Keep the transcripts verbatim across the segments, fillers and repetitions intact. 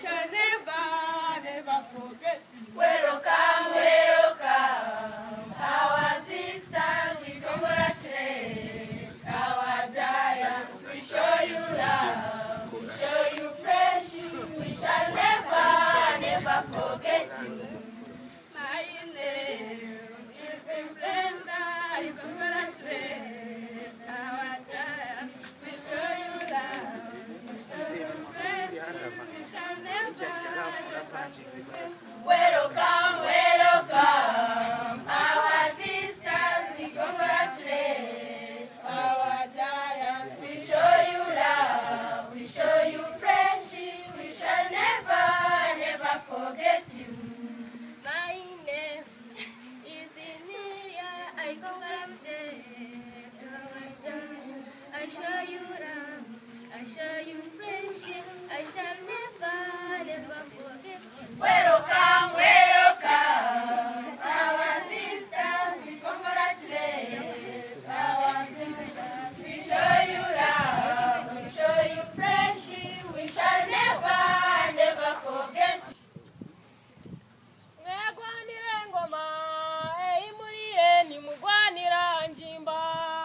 shall never, never forget. Welcome, welcome. Our visitors, we congratulate. Our giants, we show you love. We show you friendship. We shall never, never forget you. My name is Brenda. We congratulate. Our giants, we show you love. We show you friendship. We shall never, never forget. Welcome, welcome. Our visitors, we congratulate. Our giants, we show you love. We show you friendship. We shall never, never forget you. My name is Emilia. I congratulate our giants. I show you love. I show you friendship. I shall never, never forget you. Welcome, welcome. Our visitors, we congratulate. Our visitors, we show you love. We show you friendship. We shall never, never forget you. Mwegwanire ngoma, eimuriye ni mugwanira njimba.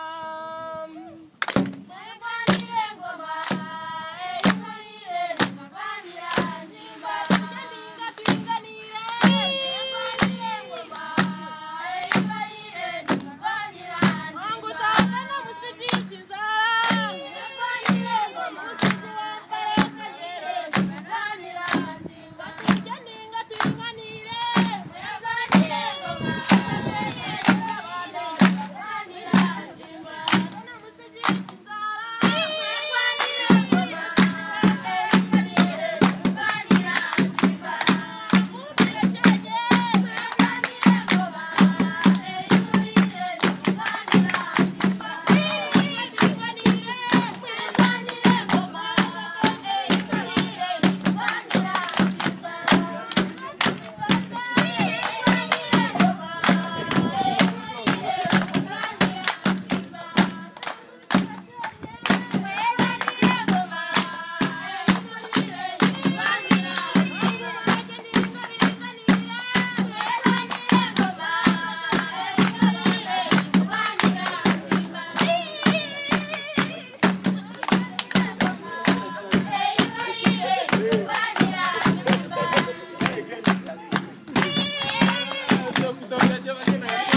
Mwegwanire ngoma, eimuriye ni mugwanira njimba. Janinga tuinganire. Mwegwanire ngoma, eimuriye ni mugwanira njimba. Wangu tata na musijichiza. Mwegwanire ngoma, Musiji wakaye kagere. mugwanira njimba. Janinga tuinganire. Mwegwanire ngoma, mugwanira njimba. Na musijichiza. Mwegwanire ngoma, eimuriye ni mugwanira njimba. Mupire shege. Mwegwanire ngoma, eimuriye ni mugwanira njimba. Tuinganire. Mwegwanire ngoma, eimuriye ni mugwanira Yo,